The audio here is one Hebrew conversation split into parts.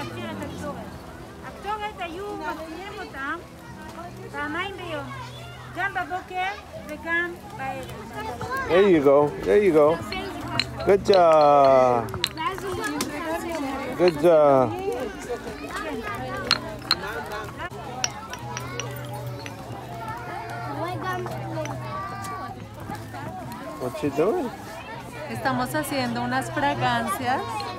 להכשיר את הקטורת. הקטורת היו מפעילים אותם פעמיים ביום, גם בבוקר וגם בערב. There you go, there you go. Good job. Good job. What you doing? Estamos haciendo unas fragancias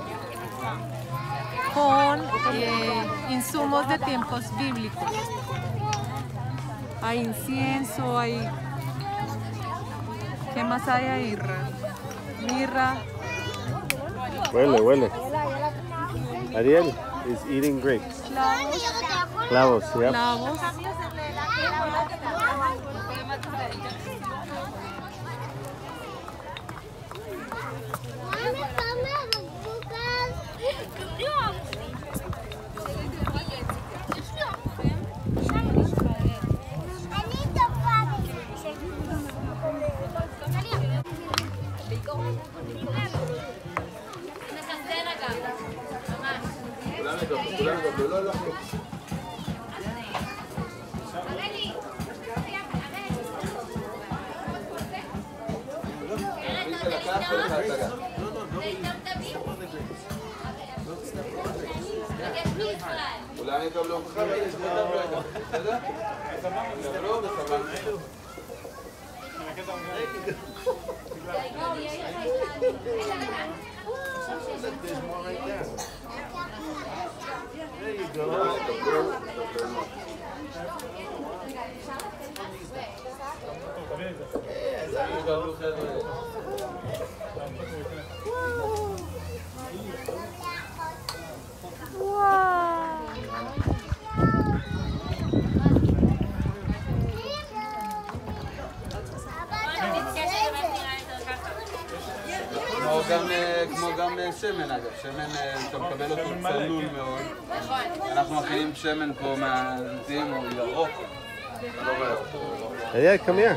con insumos de tiempos bíblicos. Hay incienso, hay... ¿Qué más hay ahí? Mirra. Huele, huele. Ariel is eating grapes. Clavos, yeah. Clavos. כמו גם שמן אגב, שמן אתה מקבל אותו צלול מאוד. אנחנו מכינים שמן פה מהזיתים, הוא ירוק. Yeah, come here.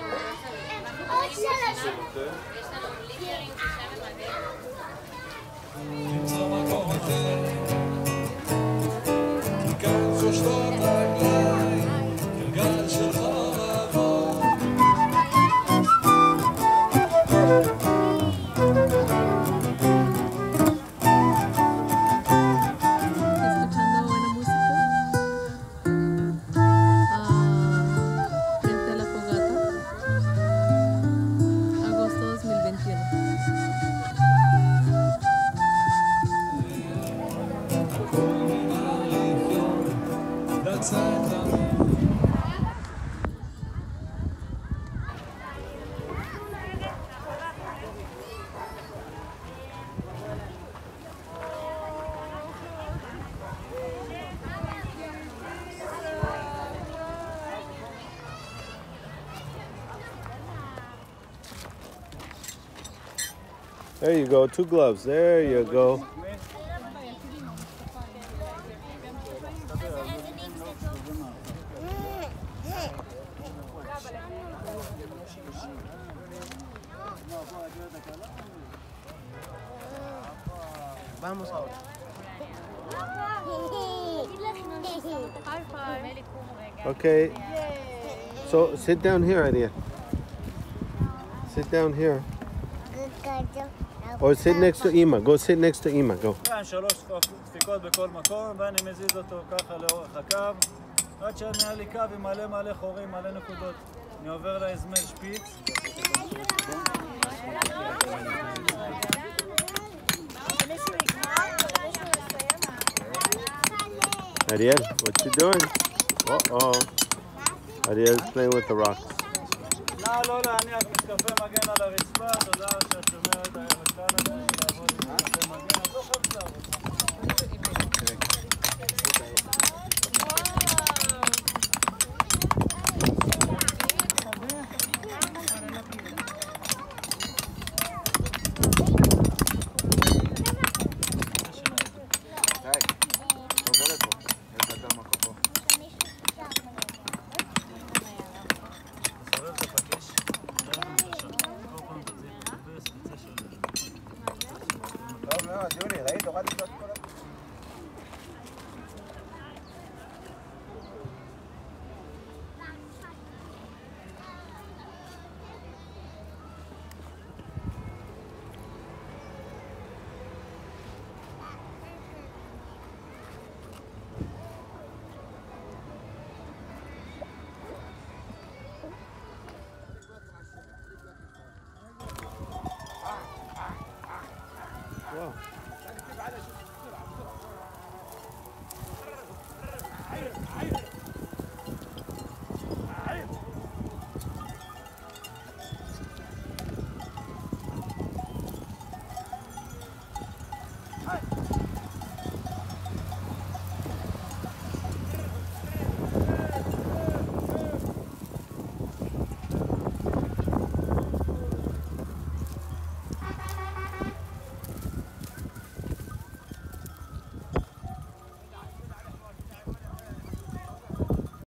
There you go, 2 gloves. There you go. Vamos ahora. Okay. So sit down here, Ariel. Sit down here. Or sit next to Ima. Go sit next to Ima. Go. 3 דפיקות בכל מקום, ואני מזיז אותו ככה לאורך הקו, עד שנהיה לי קו עם מלא חורים, מלא נקודות. אני עובר להזמר שפיץ. Ariel, what you doing? Uh-oh. Ariel's playing with the rocks. לא להניח משקפי מגן על הרצפה, תודה שאת שומרת הערב כאן עדיין, לעבוד עם משקפי מגן, אז לא חייבת לעבוד.